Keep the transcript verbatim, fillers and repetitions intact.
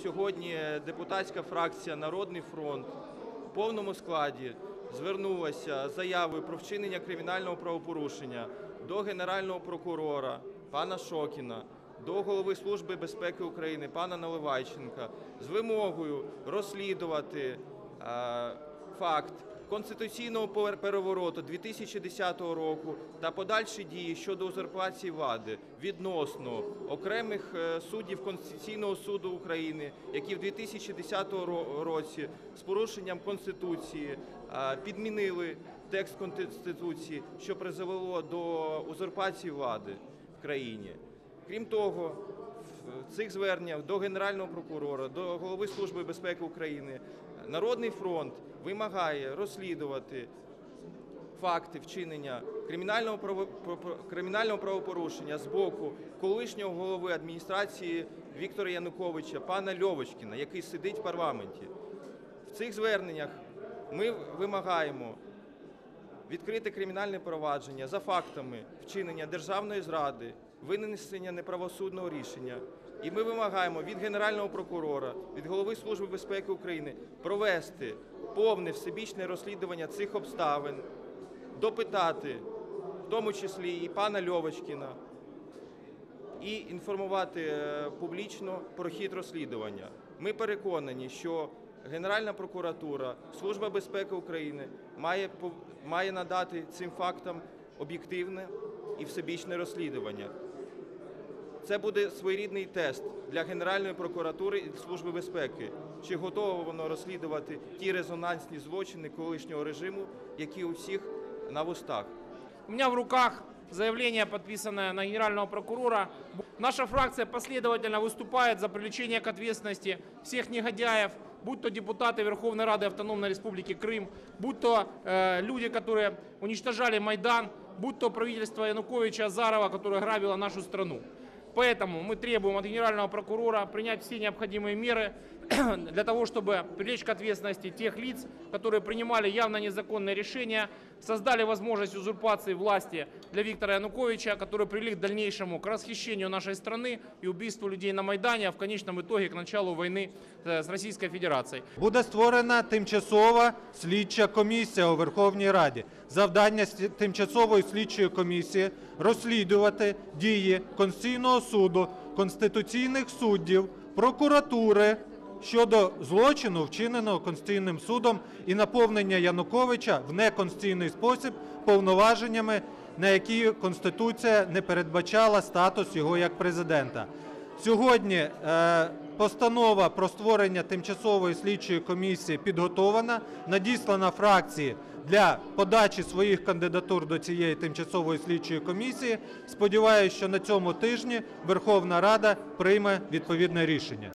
сьогодні депутатська фракція «Народний фронт» в повному складі звернулася з заявою про вчинення кримінального правопорушення до Генерального прокурора пана Шокіна, до Голови Служби безпеки України пана Наливайченка з вимогою розслідувати е, факт конституційного перевороту дві тисячі десятого року та подальші дії щодо узурпації влади відносно окремих суддів Конституційного суду України, які в дві тисячі десятому році з порушенням Конституції підмінили текст Конституції, що призвело до узурпації влади в країні. Крім того, в цих зверненнях до Генерального прокурора, до Голови Служби безпеки України «Народний фронт» вимагає розслідувати факти вчинення кримінального, право... кримінального правопорушення з боку колишнього голови адміністрації Віктора Януковича, пана Льовочкіна, який сидить в парламенті. В цих зверненнях ми вимагаємо відкрити кримінальне провадження за фактами вчинення державної зради, винесення неправосудного рішення. І ми вимагаємо від Генерального прокурора, від Голови Служби безпеки України провести повне всебічне розслідування цих обставин, допитати, в тому числі і пана Льовочкіна, і інформувати публічно про хід розслідування. Ми переконані, що Генеральна прокуратура, Служба безпеки України має, має надати цим фактам об'єктивне і всебічне розслідування. Це буде своєрідний тест для Генеральної прокуратури і Служби безпеки, чи готово воно розслідувати ті резонансні злочини колишнього режиму, які у всіх на вустах. У меня в руках заявление, подписанное на генерального прокурора. Наша фракция последовательно выступает за привлечение к ответственности всех негодяев, будь то депутаты Верховной Рады Автономной Республики Крым, будь то э, люди, которые уничтожали Майдан, будь то правительство Януковича, Азарова, которое грабило нашу страну. Поэтому мы требуем от генерального прокурора принять все необходимые меры для того, чтобы привлечь к ответственности тех лиц, которые принимали явно незаконные решения, создали возможность узурпации власти для Виктора Януковича, который привели к дальнейшему к расхищению нашей страны и убийству людей на Майдане, а в конечном итоге к началу войны с Российской Федерацией. Буде створена тимчасова слідча комісія у Верховній Раді. Завдання тимчасової слідчої комісії – розслідувати дії Конституційного суду, конституційних суддів, прокуратури щодо злочину, вчиненого Конституційним судом, і наповнення Януковича в неконституційний спосіб повноваженнями, на які Конституція не передбачала статус його як президента. Сьогодні е, постанова про створення тимчасової слідчої комісії підготовлена, надіслана фракції для подачі своїх кандидатур до цієї тимчасової слідчої комісії. Сподіваюся, що на цьому тижні Верховна Рада прийме відповідне рішення.